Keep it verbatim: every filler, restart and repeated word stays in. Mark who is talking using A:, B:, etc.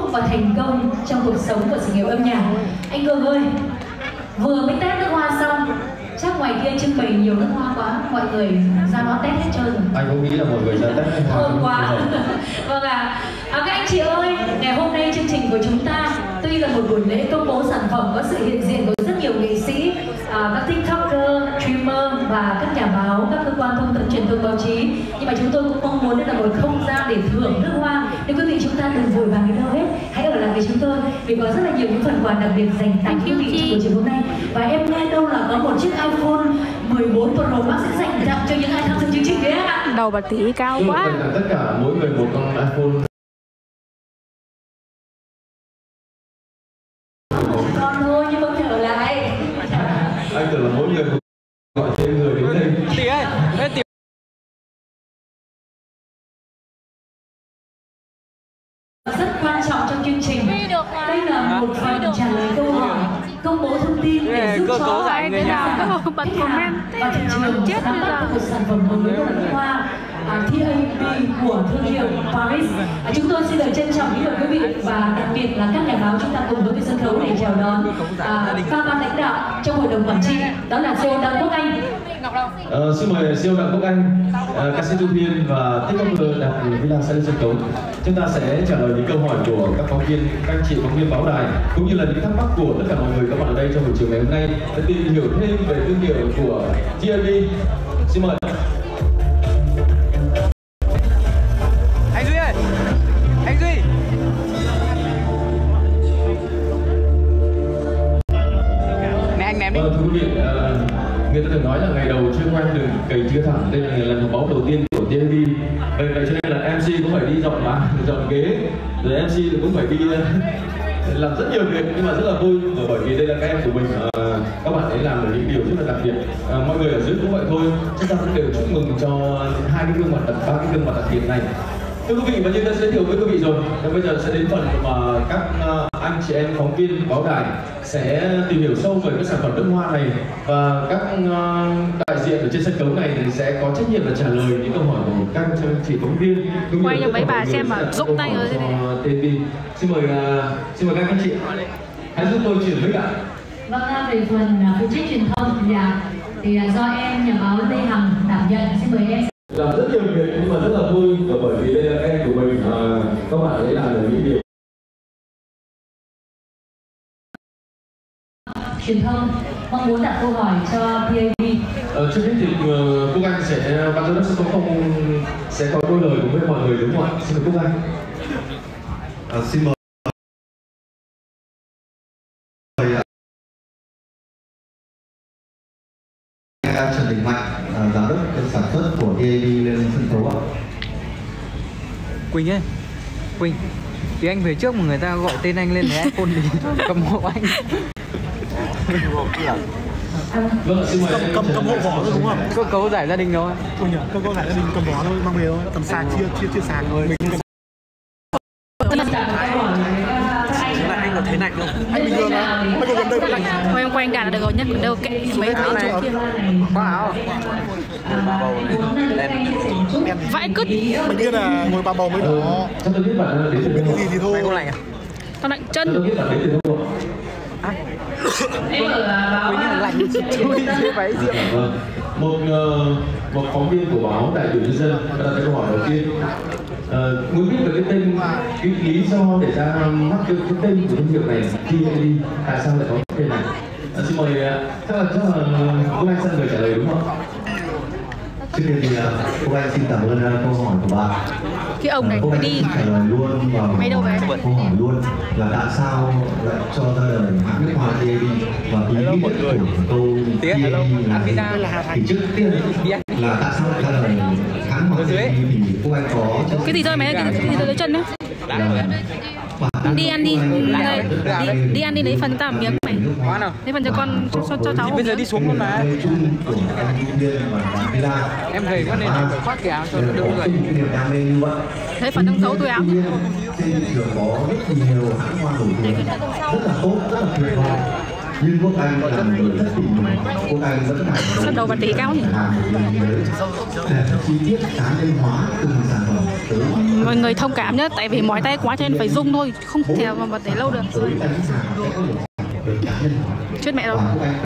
A: và thành công trong cuộc sống và sự nghiệp âm nhạc. Anh Cường ơi, vừa mới test nước hoa xong, chắc ngoài kia trưng bày nhiều nước hoa quá, mọi người ra đó test hết trơn rồi.
B: Anh cũng nghĩ là mọi người ra test nước hoa.
A: Thơm quá. Vâng ạ. À. À, các anh chị ơi, ngày hôm nay chương trình của chúng ta tuy là một buổi lễ công bố sản phẩm có sự hiện diện của rất nhiều nghệ sĩ, à, các tiktoker, streamer và các nhà báo, các cơ quan thông tấn truyền thông báo chí, nhưng mà chúng tôi cũng mong muốn đây là một không gian để thưởng nước hoa. Nên quý vị chúng ta đừng vội vàng đi đâu hết, hãy ở lại với chúng tôi vì có rất là nhiều những phần quà đặc biệt dành tặng quý vị trong buổi chiều hôm nay. Và em nghe đâu là có một chiếc iPhone mười bốn Pro Max sẽ dành tặng cho những ai tham dự chương trình đấy ạ.
C: Đầu bạc tỷ cao quá.
B: Tất cả mỗi người một con iPhone.
A: Con thôi nhưng không trở lại.
B: Anh tưởng là mỗi người gọi thêm người đến đây.
D: Tỷ ơi, ê tỷ.
A: Rất quan trọng trong chương trình. Đây là một phần trả lời câu hỏi, công bố thông tin để giúp cho
D: giải người nhà
C: bật comment
A: và thị trường nắm bắt được một sản phẩm mới của nước hoa tê a pê của thương hiệu Paris. À, chúng tôi xin lời trân trọng kính mời quý vị và đặc biệt là các nhà báo chúng ta cùng với cái sân khấu để chào đón à, các ban lãnh đạo trong hội đồng quản trị, đó là xê e ô Đặng Quốc Anh.
B: Uh, xin mời xê e ô Đặng Quốc Anh, uh, ca sĩ Thu Thiên và tiktoker Đặng Vĩ Lan sẽ lên sân khấu. Chúng ta sẽ trả lời những câu hỏi của các phóng viên, các anh chị phóng viên báo đài, cũng như là những thắc mắc của tất cả mọi người các bạn ở đây trong buổi chiều ngày hôm nay để tìm hiểu thêm về thương hiệu của tê a pê. Xin mời.
D: Anh Duy ơi, anh Duy. Nè anh ném đi.
B: Vâng, thưa quý vị, uh, người ta thường nói là ngày đầu chưa quen đường cày chưa thẳng. Đây là lần họp báo đầu tiên của tê a pê. Vậy vậy cho nên là em xê cũng phải đi dọn bàn, dọn ghế, rồi em xê cũng phải đi uh, làm rất nhiều việc, nhưng mà rất là vui bởi vì đây là các em của mình, uh, các bạn ấy làm được những điều rất là đặc biệt. Uh, mọi người ở dưới cũng vậy thôi, chúng ta cũng đều chúc mừng cho hai cái gương mặt đặc, ba cái gương mặt đặc biệt này. Thưa quý vị, và như đã giới thiệu với quý vị rồi, thì bây giờ sẽ đến phần mà các uh, anh chị em phóng viên báo đài sẽ tìm hiểu sâu về cái sản phẩm nước hoa này, và các uh, đại diện ở trên sân khấu này thì sẽ có trách nhiệm là trả lời những câu hỏi của các anh chị phóng viên.
C: Quay cho mấy bà xem mà rụng tay rồi thế này.
B: Xin mời uh, xin mời các anh chị hãy giúp tôi chuyển mic ạ.
A: Vâng, về phần phụ trách truyền thông thì, thì do em nhà báo Lê Hằng đảm nhận. Xin mời em.
B: Làm rất nhiều việc nhưng mà rất là vui, và bởi vì đây là em của mình, à, các bạn ấy làm được những điều
A: truyền thông mong muốn đặt câu hỏi cho tê a pê.
B: Ờ, trước hết thì uh, Quốc Anh sẽ ban giám đốc sân khấu không sẽ có đôi lời cùng với mọi người đúng không ạ? Xin mời Quốc Anh.
E: À, xin mời Trần Đình Mạnh, à, giám đốc sản xuất của tê a pê lên sân khấu ạ.
D: Quỳnh ơi, Quỳnh, thì anh về trước mà người ta gọi tên anh lên lấy iPhone đi cầm hộ anh.
B: Vâng, xin mời
F: cầm cầm hộ vỏ thôi đúng không?
D: Cơ cấu giải gia đình thôi.
F: Không nhỉ, cơ cấu giải gia đình cầm vỏ thôi, mang về thôi, tầm sạc chia chia chia sạc rồi. Mình anh có thế này không? Anh bình thường á, anh có gần đây vẫn lạnh.
C: Thôi em quen cả là được rồi, nhất còn đâu kệ mấy mấy chỗ kia.
D: Có áo.
C: Vãi cứt.
F: Mình biết là ngồi ba bầu mới đỏ.
B: Chắc tôi biết bạn đến từ
F: đâu. Gì thì thôi.
D: Anh có lạnh à?
C: Tao lạnh chân.
B: Tôi biết bạn đến từ đâu.
D: Quỳnh là lạnh chui dưới váy rượu.
B: Một uh, một phóng viên của báo Đại biểu Nhân dân đặt ra câu hỏi đầu tiên. Uh, muốn biết được cái tên, cái lý do để ra mắc cái, cái tên của thương hiệu này tê a pê, tại sao lại có cái tên này? Uh, xin mời, uh, chắc là chắc là Quốc Anh sẽ người trả lời đúng không?
E: Trước tiên thì Quốc Anh xin cảm ơn câu hỏi của bạn.
C: Cái ông này phải đi
E: trả lời luôn vào
C: mấy đâu về
E: câu hỏi luôn là tại sao lại cho ra đời hãng nước hoa tê a pê, và ý nghĩa của câu tê a pê là thì trước tiên là tại sao lại ra đời hãng hoa tê a pê thì Quốc Anh có
C: cái gì thôi mày, cái gì thôi lấy chân đấy. Đi ăn đi, đây, đi, đi ăn đi lấy phần cho tao một miếng mày. Lấy phần cho con, cho, cho, cho cháu.
D: Bây giờ đi xuống luôn mà. Em gầy quá nên phải khoác cái áo cho nó đỡ người.
C: Lấy phần trong xấu tôi áo.
E: Trên thị trường có rất nhiều hãng hoa nổi tiếng rất là tốt, rất là tuyệt vời. Nhưng Quốc Anh là người rất tỉ mỉ. Quốc Anh vẫn phải
C: Sao đầu bật tí cao nhỉ?
E: làm một lần mới để chi tiết cá nhân hóa từng sản phẩm tới
C: Mọi người thông cảm nhé, tại vì mỏi tay quá cho nên phải zoom thôi, không thể mà bật tí lâu được.
E: tới đánh giá cái cá nhân hóa.
C: Chết mẹ rồi.